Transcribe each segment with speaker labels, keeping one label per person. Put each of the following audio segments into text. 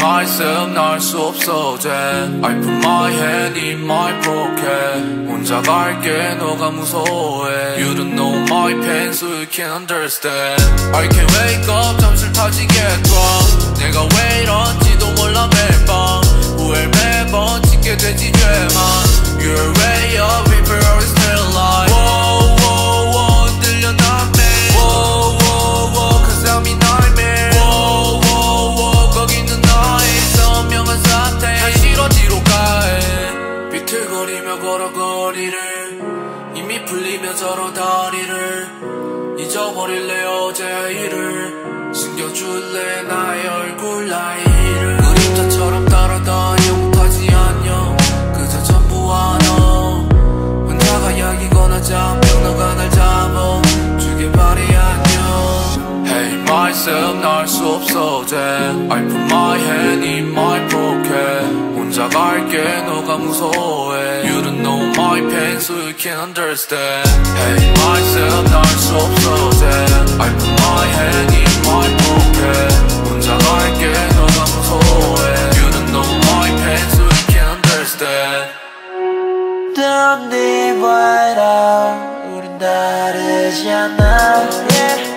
Speaker 1: myself 날 수 없어 then I put my hand in my pocket 혼자 갈게 너가 무서워해 You don't know my pain so you can't understand I can't wake up 잠실 타지겠고 내가 왜 이런지도 몰라 매일 밤 후회를 매번 짓게 되지 죄만 Your way up people always tell lie Whoa whoa whoa 흔들려 난 매일 Whoa whoa whoa cause I'm in nightmare Whoa whoa whoa 거기 있는 나의 선명한 사태 현실 어디로 가해 비틀거리며 걸어 거리를 이미 풀리며 저런 다리를 잊어버릴래 어제의 일을 숨겨줄래 나의 얼굴 나이를 그림자처럼 따라다녀 못하지 않여 그저 전부와 너 혼자가 약이거나 잠병 너가 날 잡아주길 바래 안녕 Hey myself 날 수 없어 then I put my hand in my pocket 혼자 갈게 너가 무서워해 You don't know my pain so you can't understand Hey myself 날 수 없어 then I put my hand in my pocket 혼자 갈게 너가 무서워해 You don't know my pain so you can't understand
Speaker 2: Don't leave right out 우린 다르지 않아 yeah.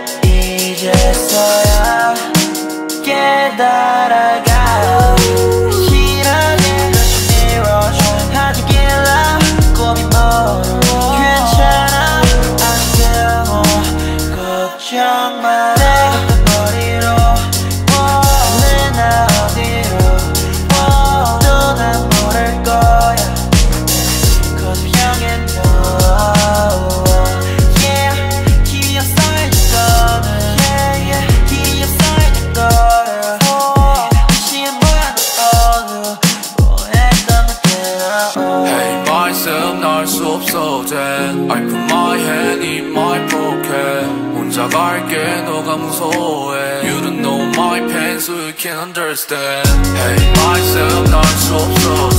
Speaker 2: 이제서야 깨달아가 실하게 다시 rush 하지길라 꿈이 멀어 괜찮아 안 되고 걱정 마 내가 내 머리로 얼른 어디로 또 난 모를 거야 Cause I'm young and dumb Yeah 기억살 거는 Yeah yeah 기억살 거를 혹시 뭐야 너 뭐 했던 그때로
Speaker 1: Hey myself 날 수 없어 then I put my hand in my pocket 혼자 갈게 너가 무서워해 You don't know my pain so you can't understand Hey myself 날 수 없어